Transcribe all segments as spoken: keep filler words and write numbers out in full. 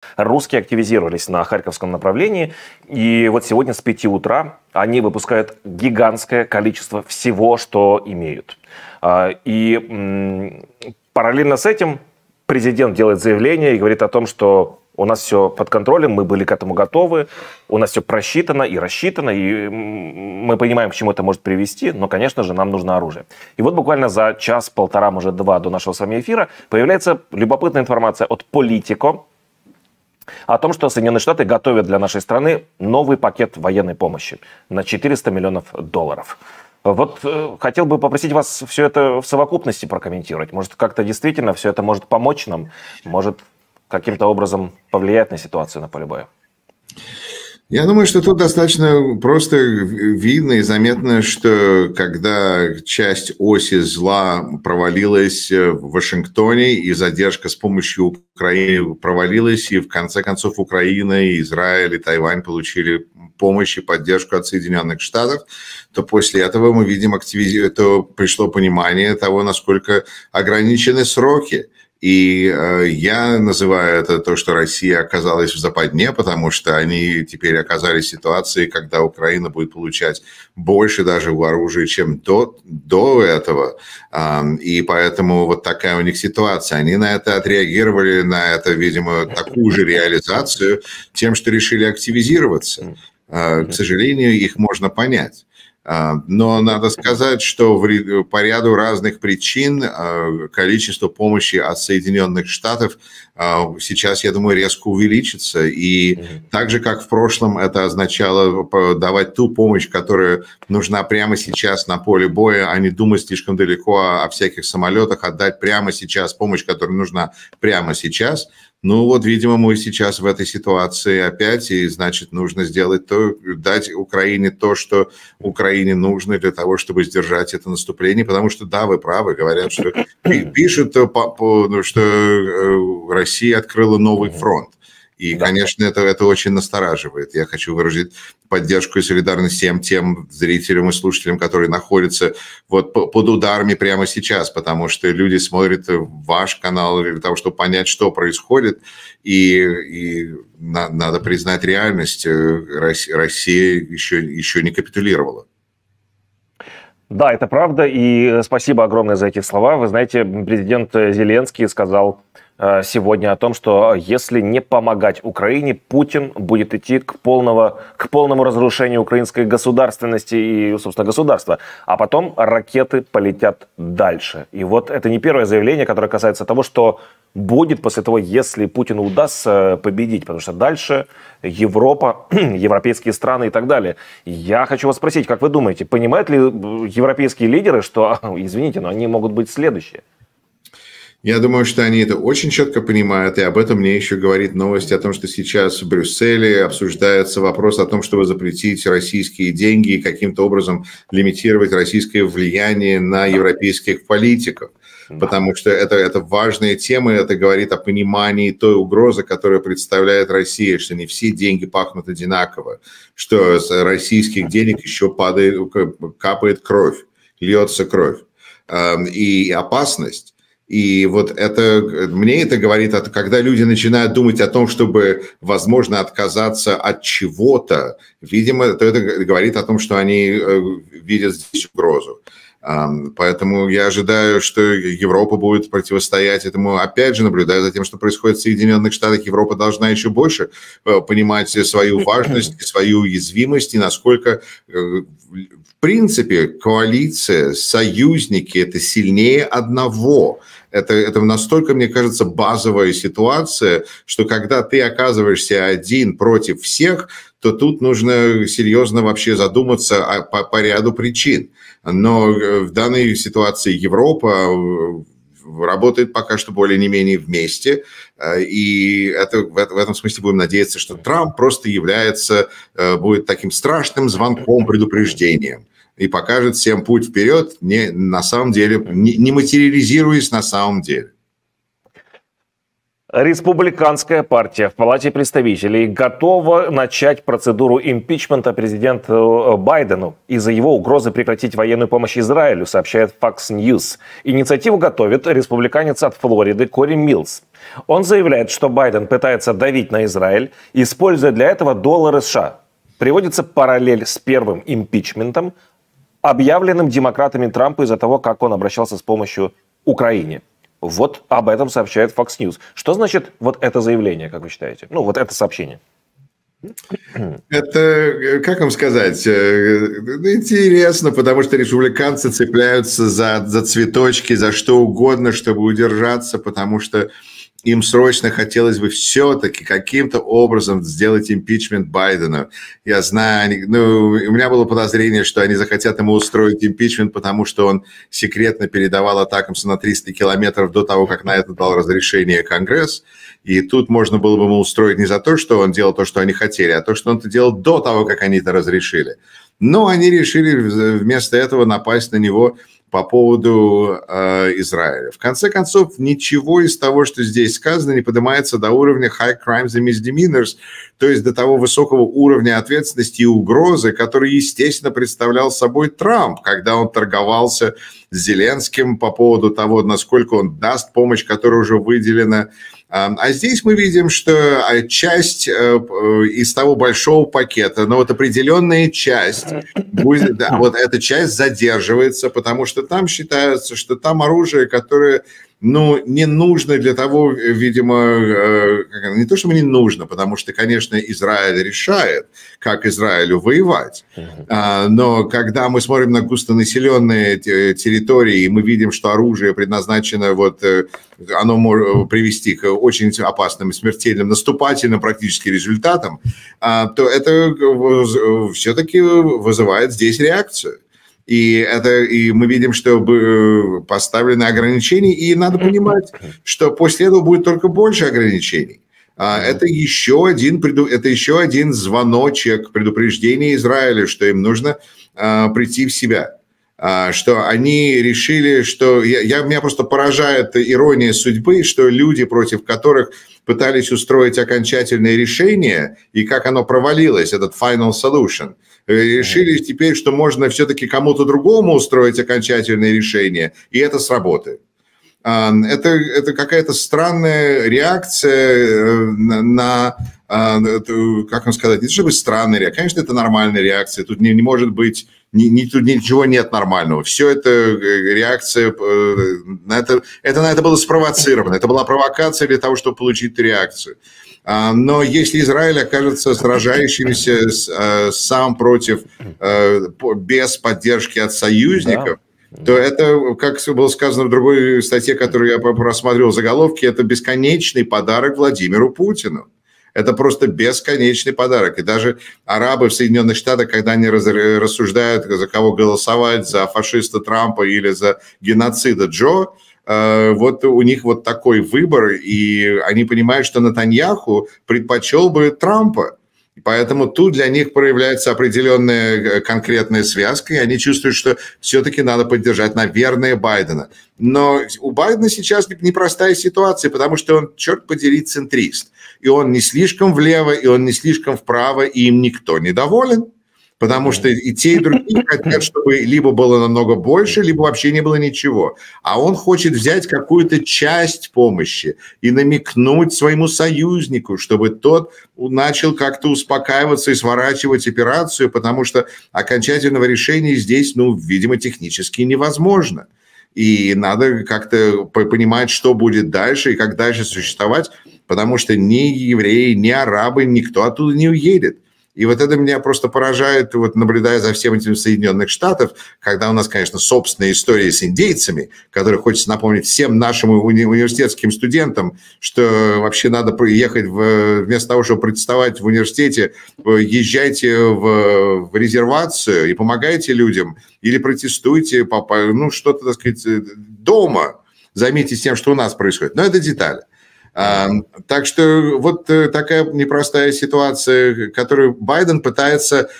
русские активизировались на Харьковском направлении. И вот сегодня с пяти утра они выпускают гигантское количество всего, что имеют. И параллельно с этим президент делает заявление и говорит о том, что у нас все под контролем, мы были к этому готовы, у нас все просчитано и рассчитано, и мы понимаем, к чему это может привести, но, конечно же, нам нужно оружие. И вот буквально за час-полтора, может, два до нашего с вами эфира появляется любопытная информация от Politico о том, что Соединенные Штаты готовят для нашей страны новый пакет военной помощи на четыреста миллионов долларов. Вот э, хотел бы попросить вас все это в совокупности прокомментировать. Может, как-то действительно все это может помочь нам, может каким-то образом повлиять на ситуацию на поле боя? Я думаю, что тут достаточно просто видно и заметно, что когда часть оси зла провалилась в Вашингтоне, и задержка с помощью Украины провалилась, и в конце концов Украина, и Израиль, и Тайвань получили помощь и поддержку от Соединенных Штатов, то после этого мы видим, активиз... то пришло понимание того, насколько ограничены сроки. И э, я называю это то, что Россия оказалась в западне, потому что они теперь оказались в ситуации, когда Украина будет получать больше даже оружия, чем до, до этого. Э, и поэтому вот такая у них ситуация. Они на это отреагировали, на это, видимо, такую же реализацию тем, что решили активизироваться. Э, к сожалению, их можно понять. Но надо сказать, что по ряду разных причин количество помощи от Соединенных Штатов сейчас, я думаю, резко увеличится. И так же, как в прошлом это означало давать ту помощь, которая нужна прямо сейчас на поле боя, а не думать слишком далеко о всяких самолетах, отдать прямо сейчас помощь, которая нужна прямо сейчас. Ну вот, видимо, мы сейчас в этой ситуации опять, и значит, нужно сделать то, дать Украине то, что Украине нужно для того, чтобы сдержать это наступление, потому что, да, вы правы, говорят, что пишут, что Россия открыла новый фронт. И, конечно, это, это очень настораживает. Я хочу выразить поддержку и солидарность всем тем зрителям и слушателям, которые находятся вот под ударами прямо сейчас, потому что люди смотрят ваш канал для того, чтобы понять, что происходит. И, и на, надо признать реальность. Россия еще, еще не капитулировала. Да, это правда. И спасибо огромное за эти слова. Вы знаете, президент Зеленский сказал сегодня о том, что если не помогать Украине, Путин будет идти к, полного, к полному разрушению украинской государственности и, собственно, государства. А потом ракеты полетят дальше. И вот это не первое заявление, которое касается того, что будет после того, если Путину удастся победить. Потому что дальше Европа, европейские страны и так далее. Я хочу вас спросить, как вы думаете, понимают ли европейские лидеры, что, извините, но они могут быть следующие? Я думаю, что они это очень четко понимают, и об этом мне еще говорит новость о том, что сейчас в Брюсселе обсуждается вопрос о том, чтобы запретить российские деньги и каким-то образом лимитировать российское влияние на европейских политиков. Потому что это, это важная тема, это говорит о понимании той угрозы, которую представляет Россия, что не все деньги пахнут одинаково, что с российских денег еще падает, капает кровь, льется кровь. И опасность. И вот это, мне это говорит, когда люди начинают думать о том, чтобы, возможно, отказаться от чего-то, видимо, то это говорит о том, что они видят здесь угрозу. Поэтому я ожидаю, что Европа будет противостоять этому. Опять же, наблюдая за тем, что происходит в Соединенных Штатах, Европа должна еще больше понимать свою важность, свою уязвимость и насколько, в принципе, коалиция, союзники – это сильнее одного. Это, это настолько, мне кажется, базовая ситуация, что когда ты оказываешься один против всех, то тут нужно серьезно вообще задуматься о, по, по ряду причин. Но в данной ситуации Европа работает пока что более-менее вместе, и это, в этом смысле будем надеяться, что Трамп просто является, будет таким страшным звонком, предупреждением. И покажет всем путь вперед, не, на самом деле, не, не материализируясь на самом деле. Республиканская партия в Палате представителей готова начать процедуру импичмента президенту Байдену из-за его угрозы прекратить военную помощь Израилю, сообщает Fox News. Инициативу готовит республиканец от Флориды Кори Милс. Он заявляет, что Байден пытается давить на Израиль, используя для этого доллары США. Приводится параллель с первым импичментом, объявленным демократами Трампа из-за того, как он обращался с помощью Украине. Вот об этом сообщает Fox News. Что значит вот это заявление, как вы считаете? Ну, вот это сообщение. Это, как вам сказать, интересно, потому что республиканцы цепляются за, за цветочки, за что угодно, чтобы удержаться, потому что им срочно хотелось бы все-таки каким-то образом сделать импичмент Байдена. Я знаю, ну, у меня было подозрение, что они захотят ему устроить импичмент, потому что он секретно передавал атакамсу на триста километров до того, как на это дал разрешение Конгресс. И тут можно было бы ему устроить не за то, что он делал то, что они хотели, а то, что он это делал до того, как они это разрешили. Но они решили вместо этого напасть на него по поводу э, Израиля. В конце концов, ничего из того, что здесь сказано, не поднимается до уровня high crimes and misdemeanors, то есть до того высокого уровня ответственности и угрозы, который, естественно, представлял собой Трамп, когда он торговался с Зеленским по поводу того, насколько он даст помощь, которая уже выделена. А здесь мы видим, что часть из того большого пакета, но вот определенная часть, будет, да, вот эта часть задерживается, потому что там считается, что там оружие, которое, ну, не нужно для того, видимо, не то, чтобы не нужно, потому что, конечно, Израиль решает, как Израилю воевать. Но когда мы смотрим на густонаселенные территории, и мы видим, что оружие предназначено, вот, оно может привести к очень опасным, смертельным, наступательным практически результатам, то это все-таки вызывает здесь реакцию. И, это, и мы видим, что поставлены ограничения, и надо понимать, что после этого будет только больше ограничений. Это еще один, это еще один звоночек, предупреждение Израилю, что им нужно прийти в себя. Что они решили, что... Я, я, меня просто поражает ирония судьбы, что люди, против которых пытались устроить окончательное решение, и как оно провалилось, этот final solution, решили теперь, что можно все-таки кому-то другому устроить окончательное решение, и это сработает. Это, это какая-то странная реакция на, как вам сказать, не то чтобы странная реакция, конечно, это нормальная реакция, тут не, не может быть, ни, ни, тут ничего нет нормального, все это реакция, на это, это на это было спровоцировано, это была провокация для того, чтобы получить реакцию. Но если Израиль окажется сражающимся сам против, без поддержки от союзников, да, то это, как было сказано в другой статье, которую я просматривал заголовки, это бесконечный подарок Владимиру Путину. Это просто бесконечный подарок. И даже арабы в Соединенных Штатах, когда они рассуждают, за кого голосовать, за фашиста Трампа или за геноцида Джо, вот у них вот такой выбор, и они понимают, что Нетаньяху предпочел бы Трампа. Поэтому тут для них проявляется определенная конкретная связка, и они чувствуют, что все-таки надо поддержать, наверное, Байдена. Но у Байдена сейчас непростая ситуация, потому что он, черт подери, центрист. И он не слишком влево, и он не слишком вправо, и им никто не доволен. Потому что и те, и другие хотят, чтобы либо было намного больше, либо вообще не было ничего. А он хочет взять какую-то часть помощи и намекнуть своему союзнику, чтобы тот начал как-то успокаиваться и сворачивать операцию, потому что окончательного решения здесь, ну, видимо, технически невозможно. И надо как-то понимать, что будет дальше и как дальше существовать, потому что ни евреи, ни арабы, никто оттуда не уедет. И вот это меня просто поражает, вот наблюдая за всем этим в Соединенных Штатах, когда у нас, конечно, собственная история с индейцами, которую хочется напомнить всем нашим уни- университетским студентам, что вообще надо ехать, в, вместо того, чтобы протестовать в университете, езжайте в, в резервацию и помогайте людям, или протестуйте, ну, что-то, так сказать, дома, займитесь тем, что у нас происходит. Но это детали. А, так что вот такая непростая ситуация, которую Байден пытается,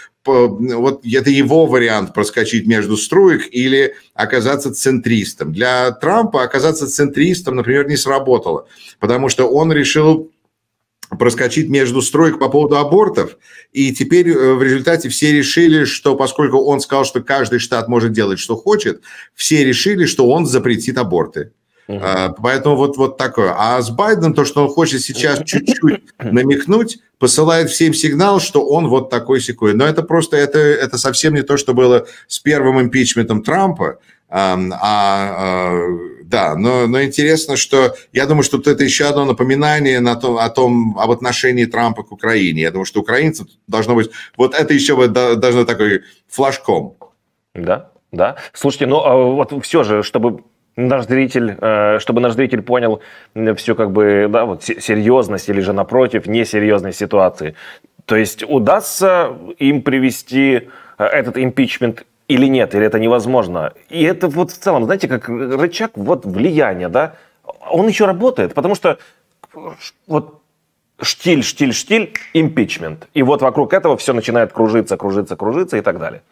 вот это его вариант проскочить между струек или оказаться центристом. Для Трампа оказаться центристом, например, не сработало, потому что он решил проскочить между строек по поводу абортов, и теперь в результате все решили, что поскольку он сказал, что каждый штат может делать, что хочет, все решили, что он запретит аборты. Угу. Поэтому вот, вот такое. А с Байденом то, что он хочет сейчас чуть-чуть намекнуть, посылает всем сигнал, что он вот такой-сякой. Но это просто, это, это совсем не то, что было с первым импичментом Трампа. А, а, да, но, но интересно, что я думаю, что это еще одно напоминание на том, о том, об отношении Трампа к Украине. Я думаю, что украинцев должно быть, вот это еще вот должно такой флажком. Да, да. Слушайте, ну вот все же, чтобы наш зритель, чтобы наш зритель понял всю как бы, да, вот серьезность или же напротив несерьезной ситуации. То есть удастся им привести этот импичмент или нет, или это невозможно. И это вот в целом, знаете, как рычаг вот влияния, да, он еще работает, потому что вот штиль, штиль, штиль, импичмент. И вот вокруг этого все начинает кружиться, кружиться, кружиться и так далее.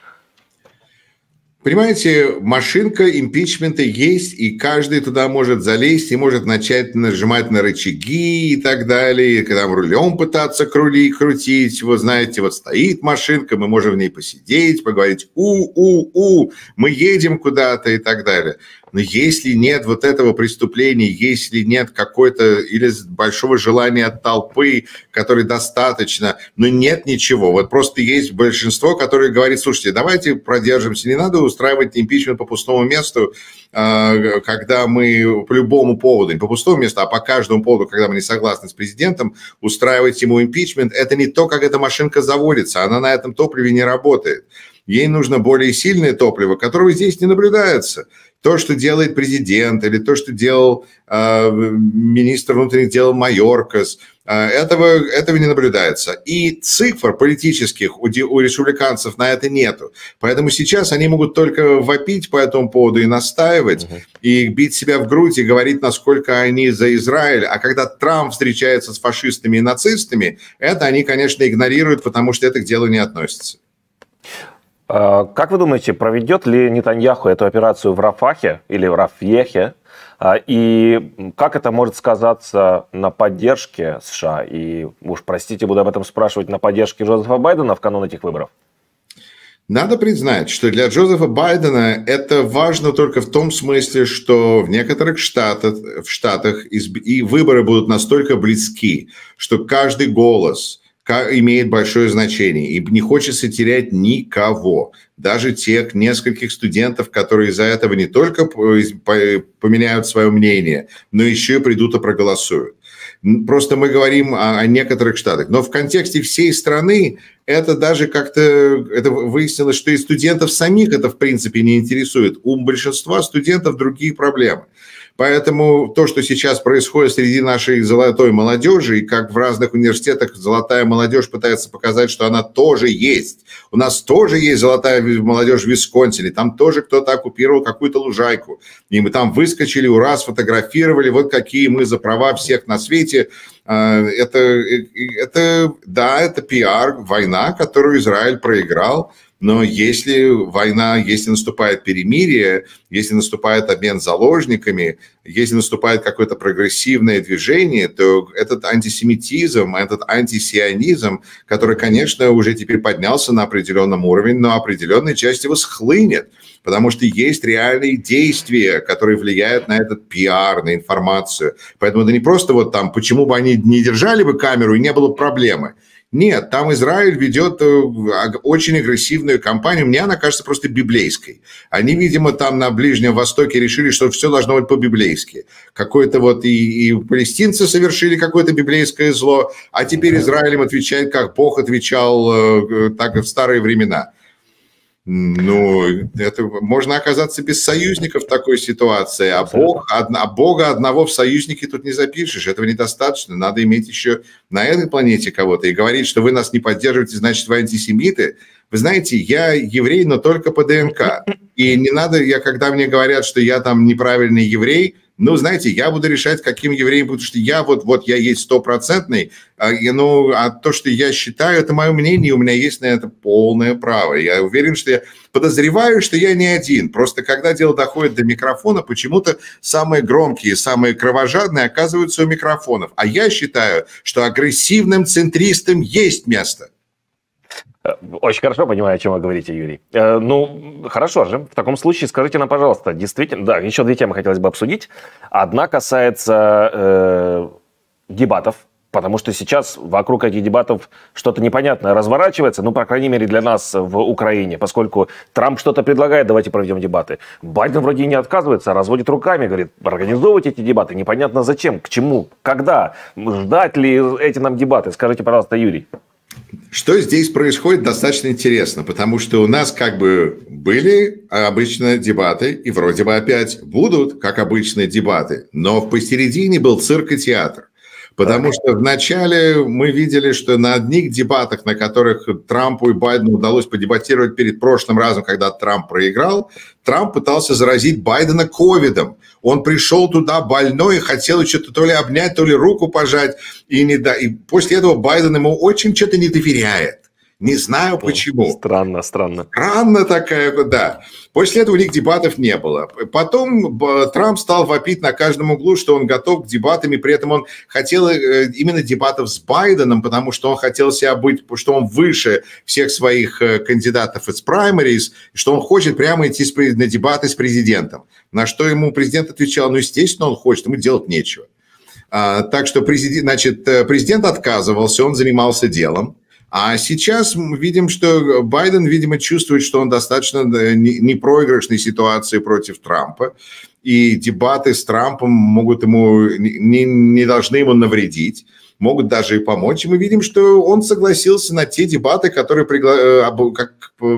Понимаете, машинка импичмента есть, и каждый туда может залезть и может начать нажимать на рычаги и так далее, когда рулем пытаться крули, крутить. Вы знаете, вот стоит машинка, мы можем в ней посидеть, поговорить у-у-у, мы едем куда-то и так далее. Но если нет вот этого преступления, если нет какой-то или большого желания от толпы, которой достаточно, но нет ничего, вот просто есть большинство, которое говорит: слушайте, давайте продержимся, не надо устраивать импичмент по пустому месту, когда мы по любому поводу, не по пустому месту, а по каждому поводу, когда мы не согласны с президентом, устраивать ему импичмент. Это не то, как эта машинка заводится, она на этом топливе не работает. Ей нужно более сильное топливо, которого здесь не наблюдается. То, что делает президент, или то, что делал э, министр внутренних дел Майоркас, э, этого, этого не наблюдается. И цифр политических у, у республиканцев на это нету. Поэтому сейчас они могут только вопить по этому поводу и настаивать, uh-huh. и бить себя в грудь и говорить, насколько они за Израиль. А когда Трамп встречается с фашистами и нацистами, это они, конечно, игнорируют, потому что это к делу не относится. Как вы думаете, проведет ли Нетаньяху эту операцию в Рафахе или в Рафьехе? И как это может сказаться на поддержке США? И уж простите, буду об этом спрашивать, на поддержке Джозефа Байдена в канун этих выборов? Надо признать, что для Джозефа Байдена это важно только в том смысле, что в некоторых штатах, в штатах и выборы будут настолько близки, что каждый голос имеет большое значение, и не хочется терять никого, даже тех нескольких студентов, которые из-за этого не только поменяют свое мнение, но еще и придут и проголосуют. Просто мы говорим о, о некоторых штатах, но в контексте всей страны это даже как-то это выяснилось, что и студентов самих это в принципе не интересует. У большинства студентов другие проблемы. Поэтому то, что сейчас происходит среди нашей золотой молодежи, и как в разных университетах золотая молодежь пытается показать, что она тоже есть. У нас тоже есть золотая молодежь в Висконсине, там тоже кто-то оккупировал какую-то лужайку. И мы там выскочили, ура, сфотографировали, вот какие мы за права всех на свете. Это, это да, это пиар, война, которую Израиль проиграл. Но если война, если наступает перемирие, если наступает обмен заложниками, если наступает какое-то прогрессивное движение, то этот антисемитизм, этот антисионизм, который, конечно, уже теперь поднялся на определенном уровне, но определенная часть его схлынет, потому что есть реальные действия, которые влияют на этот пиар, на информацию. Поэтому это не просто вот там, почему бы они не держали бы камеру и не было проблемы. Нет, там Израиль ведет очень агрессивную кампанию. Мне она кажется просто библейской. Они, видимо, там на Ближнем Востоке решили, что все должно быть по-библейски. Какое-то вот и, и палестинцы совершили какое-то библейское зло, а теперь Израиль им отвечает, как Бог отвечал так и в старые времена. Ну, это можно оказаться без союзников в такой ситуации, а, Бог, а Бога одного в союзнике тут не запишешь, этого недостаточно, надо иметь еще на этой планете кого-то и говорить, что вы нас не поддерживаете, значит, вы антисемиты. Вы знаете, я еврей, но только по ДНК, и не надо, я, когда мне говорят, что я там неправильный еврей, ну, знаете, я буду решать, каким евреем буду, что я вот, вот я есть стопроцентный, а, ну, а то, что я считаю, это мое мнение, у меня есть на это полное право. Я уверен, что я подозреваю, что я не один. Просто когда дело доходит до микрофона, почему-то самые громкие, самые кровожадные оказываются у микрофонов. А я считаю, что агрессивным центристам есть место. Очень хорошо понимаю, о чем вы говорите, Юрий. Э, ну, хорошо же. В таком случае скажите нам, пожалуйста, действительно... Да, еще две темы хотелось бы обсудить. Одна касается э, дебатов, потому что сейчас вокруг этих дебатов что-то непонятное разворачивается, ну, по крайней мере, для нас в Украине, поскольку Трамп что-то предлагает, давайте проведем дебаты. Байден вроде и не отказывается, а разводит руками, говорит, организовывать эти дебаты, непонятно зачем, к чему, когда, ждать ли эти нам дебаты. Скажите, пожалуйста, Юрий. Что здесь происходит, достаточно интересно, потому что у нас как бы были обычно дебаты, и вроде бы опять будут, как обычные дебаты, но посередине был цирк и театр. Потому что вначале мы видели, что на одних дебатах, на которых Трампу и Байдену удалось подебатировать перед прошлым разом, когда Трамп проиграл, Трамп пытался заразить Байдена ковидом. Он пришел туда больной и хотел что-то то ли обнять, то ли руку пожать. И, не да... и после этого Байден ему очень что-то не доверяет. Не знаю почему. Странно, странно. Странно такая, да. После этого у них дебатов не было. Потом Трамп стал вопить на каждом углу, что он готов к дебатам, и при этом он хотел именно дебатов с Байденом, потому что он хотел себя быть, что он выше всех своих кандидатов из праймериз, что он хочет прямо идти на дебаты с президентом. На что ему президент отвечал, ну, естественно, он хочет, ему делать нечего. Так что президент, значит, президент отказывался, он занимался делом. А сейчас мы видим, что Байден, видимо, чувствует, что он достаточно непроигрышной ситуации против Трампа. И дебаты с Трампом могут ему, не, не должны ему навредить, могут даже и помочь. И мы видим, что он согласился на те дебаты, которые... Пригла... Как...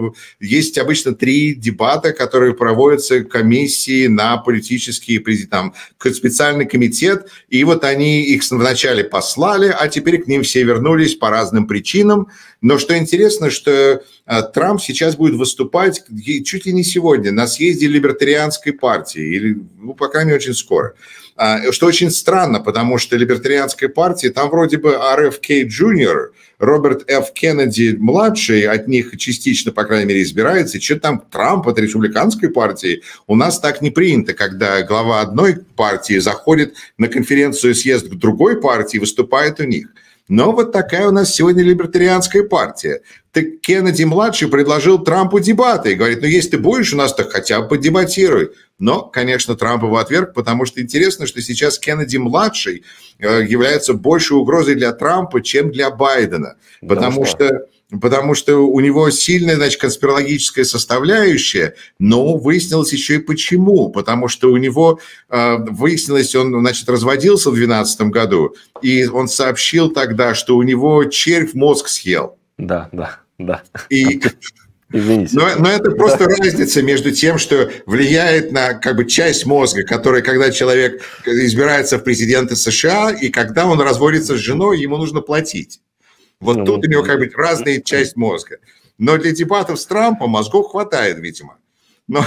Есть обычно три дебата, которые проводятся комиссии на политические... Там, специальный комитет. И вот они их вначале послали, а теперь к ним все вернулись по разным причинам. Но что интересно, что Трамп сейчас будет выступать чуть ли не сегодня на съезде либертарианской партии. Или, ну, по крайней мере, очень скоро. Что очень странно, потому что либертарианской партии, там вроде бы ар эф кей джуниор, Роберт Ф. Кеннеди-младший, от них частично, по крайней мере, избирается, и что там Трамп от республиканской партии, у нас так не принято, когда глава одной партии заходит на конференцию, съезд к другой партии, выступает у них. Но вот такая у нас сегодня либертарианская партия. Так Кеннеди-младший предложил Трампу дебаты и говорит, ну, если ты будешь у нас, так хотя бы подебатируй. Но, конечно, Трамп его отверг, потому что интересно, что сейчас Кеннеди-младший является большей угрозой для Трампа, чем для Байдена. Потому что... что... Потому что у него сильная, значит, конспирологическая составляющая, но выяснилось еще и почему. Потому что у него э, выяснилось, он, значит, разводился в две тысячи двенадцатом году, и он сообщил тогда, что у него червь мозг съел. Да, да, да. И... Извините. Но, но это просто да. разница между тем, что влияет на как бы часть мозга, которая, когда человек избирается в президенты США, и когда он разводится с женой, ему нужно платить. Вот mm-hmm. тут у него как бы разная часть мозга. Но для дебатов с Трампом мозгов хватает, видимо. Но,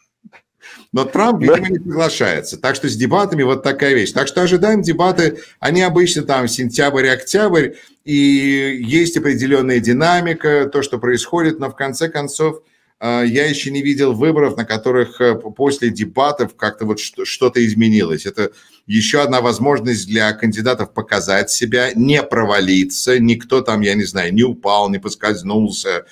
но Трамп, видимо, не приглашается. Так что с дебатами вот такая вещь. Так что ожидаем дебаты. Они обычно там сентябрь-октябрь. И есть определенная динамика, то, что происходит. Но в конце концов я еще не видел выборов, на которых после дебатов как-то вот что-то изменилось. Это еще одна возможность для кандидатов показать себя, не провалиться. Никто там, я не знаю, не упал, не поскользнулся.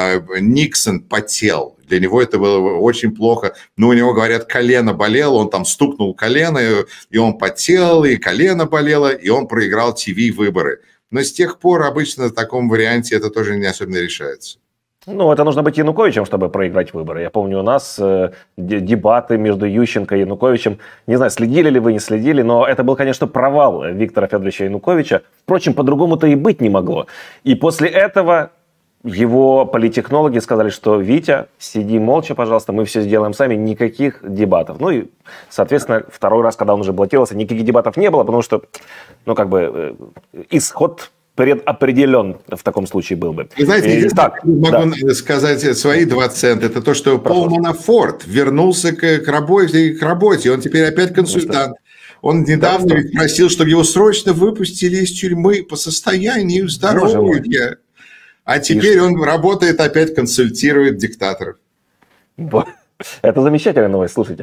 Никсон потел. Для него это было очень плохо. Но у него, говорят, колено болело, он там стукнул колено, и он потел, и колено болело, и он проиграл ТВ-выборы. Но с тех пор обычно в таком варианте это тоже не особенно решается. Ну, это нужно быть Януковичем, чтобы проиграть выборы. Я помню, у нас э, дебаты между Ющенко и Януковичем. Не знаю, следили ли вы, не следили, но это был, конечно, провал Виктора Федоровича Януковича. Впрочем, по-другому-то и быть не могло. И после этого его политтехнологи сказали, что «Витя, сиди молча, пожалуйста, мы все сделаем сами, никаких дебатов». Ну и, соответственно, второй раз, когда он уже баллотировался, никаких дебатов не было, потому что, ну, как бы, э, исход предопределен в таком случае был бы. Вы знаете, и, так, могу да. сказать свои два цента. Это то, что Прошу. Пол Манафорт вернулся к, к, работе, к работе. Он теперь опять консультант. Он недавно да, просил, чтобы его срочно выпустили из тюрьмы по состоянию здоровья. А теперь он работает опять, консультирует диктаторов. Это замечательная новость, слушайте.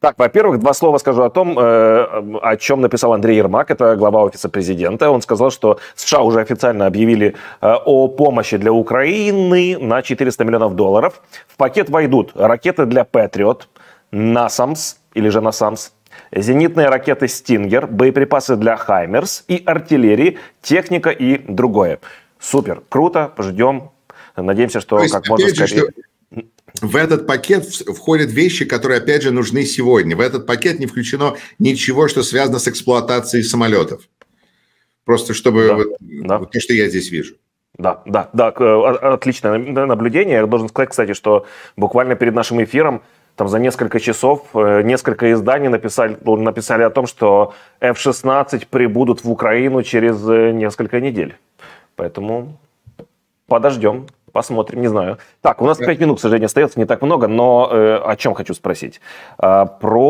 Так, во-первых, два слова скажу о том, о чем написал Андрей Ермак, это глава Офиса президента. Он сказал, что США уже официально объявили о помощи для Украины на четыреста миллионов долларов. В пакет войдут ракеты для Патриот, Насамс или же Насамс, зенитные ракеты «Стингер», боеприпасы для «Хаймерс» и артиллерии, техника и другое. Супер, круто, ждем. Надеемся, что есть, как можно скорее... Что... В этот пакет входят вещи, которые, опять же, нужны сегодня. В этот пакет не включено ничего, что связано с эксплуатацией самолетов. Просто чтобы да, вот, да. Вот то, что я здесь вижу. Да, да, да, отличное наблюдение. Я должен сказать, кстати, что буквально перед нашим эфиром там за несколько часов несколько изданий написали, написали о том, что эф шестнадцать прибудут в Украину через несколько недель. Поэтому подождем. Посмотрим, не знаю. Так, у нас пять минут, к сожалению, остается не так много, но э, о чем хочу спросить. Э,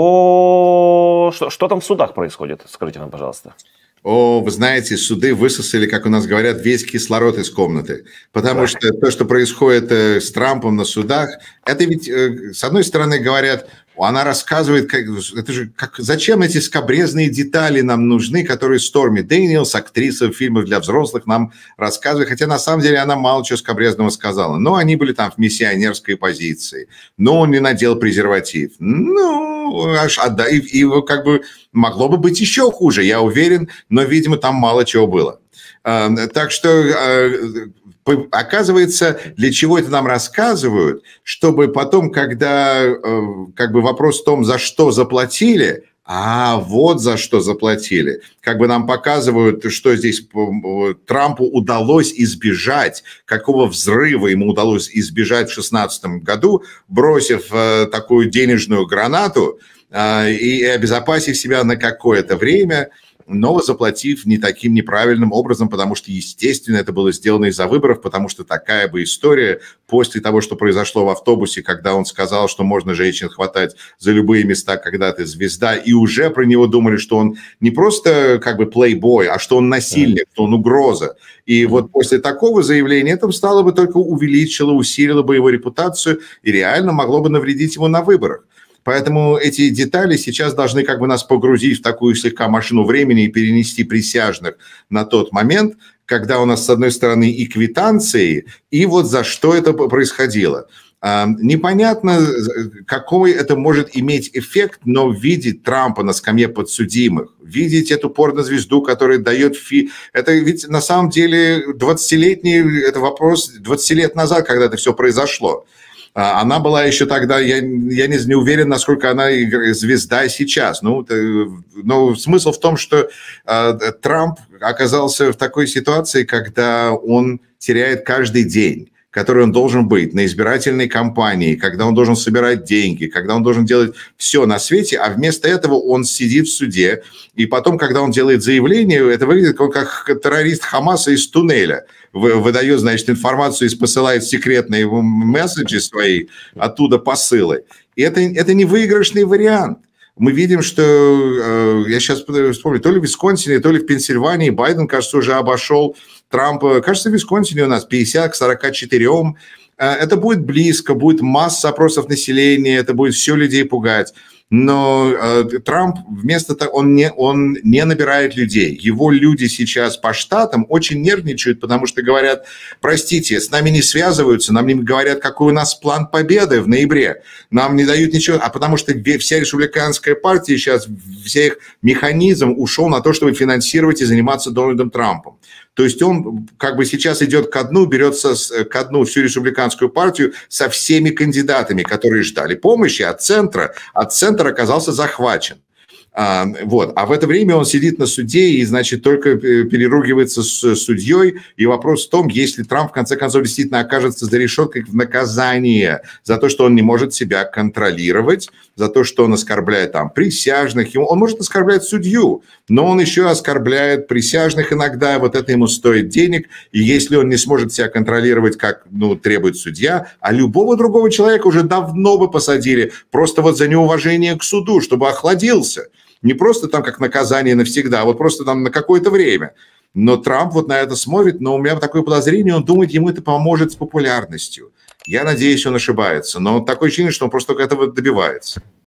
про... Что, что там в судах происходит? Скажите нам, пожалуйста. О, вы знаете, суды высосали, как у нас говорят, весь кислород из комнаты. Потому да. что то, что происходит э, с Трампом на судах, это ведь, э, с одной стороны, говорят, она рассказывает, как, это же, как, зачем эти скабрезные детали нам нужны, которые Сторми Дэниелс, актриса фильмов для взрослых, нам рассказывает. Хотя, на самом деле, она мало чего скабрезного сказала. Но они были там в миссионерской позиции. Но он не надел презерватив. Ну, аж, а, да, и, и как бы могло бы быть еще хуже, я уверен. Но, видимо, там мало чего было. А, так что... А, оказывается, для чего это нам рассказывают, чтобы потом, когда как бы вопрос в том, за что заплатили, а вот за что заплатили, как бы нам показывают, что здесь Трампу удалось избежать, какого взрыва ему удалось избежать в шестнадцатом году, бросив такую денежную гранату и обезопасив себя на какое-то время, но заплатив не таким неправильным образом, потому что, естественно, это было сделано из-за выборов, потому что такая бы история после того, что произошло в автобусе, когда он сказал, что можно женщин хватать за любые места, когда ты звезда, и уже про него думали, что он не просто как бы плейбой, а что он насильник, что он угроза. И вот после такого заявления это стало бы только увеличило, усилило бы его репутацию и реально могло бы навредить ему на выборах. Поэтому эти детали сейчас должны как бы нас погрузить в такую слегка машину времени и перенести присяжных на тот момент, когда у нас с одной стороны и квитанции, и вот за что это происходило. Непонятно, какой это может иметь эффект, но видеть Трампа на скамье подсудимых, видеть эту порнозвезду, которая дает фи... Это ведь на самом деле двадцатилетний, это вопрос двадцать лет назад, когда это все произошло. Она была еще тогда, я, я не, не уверен, насколько она звезда сейчас. Ну, но смысл в том, что э, Трамп оказался в такой ситуации, когда он теряет каждый день, который он должен быть на избирательной кампании, когда он должен собирать деньги, когда он должен делать все на свете, а вместо этого он сидит в суде, и потом, когда он делает заявление, это выглядит как террорист Хамаса из туннеля, выдает, значит, информацию и посылает секретные месседжи свои, оттуда посылы. И это, это не выигрышный вариант. Мы видим, что, э, я сейчас вспомню, то ли в Висконсине, то ли в Пенсильвании Байден, кажется, уже обошел Трампа. Кажется, в Висконсине у нас пятьдесят к сорока четырем. Это будет близко, будет масса опросов населения, это будет все людей пугать. Но э, Трамп вместо того, он не, он не набирает людей. Его люди сейчас по штатам очень нервничают, потому что говорят, простите, с нами не связываются, нам не говорят, какой у нас план победы в ноябре. Нам не дают ничего, а потому что вся республиканская партия сейчас, вся их механизм ушел на то, чтобы финансировать и заниматься Дональдом Трампом. То есть он как бы сейчас идет ко дну, берется ко дну всю республиканскую партию со всеми кандидатами, которые ждали помощи от центра. От центра оказался захвачен. А, вот. А в это время он сидит на суде и, значит, только переругивается с судьей. И вопрос в том, если Трамп, в конце концов, действительно окажется за решеткой в наказание за то, что он не может себя контролировать, за то, что он оскорбляет там присяжных. Он может оскорблять судью, но он еще оскорбляет присяжных иногда. Вот это ему стоит денег. И если он не сможет себя контролировать, как ну, требует судья, а любого другого человека уже давно бы посадили просто вот за неуважение к суду, чтобы охладился. Не просто там как наказание навсегда, а вот просто там на какое-то время. Но Трамп вот на это смотрит, но у меня такое подозрение, он думает, ему это поможет с популярностью. Я надеюсь, он ошибается, но такое ощущение, что он просто только этого добивается.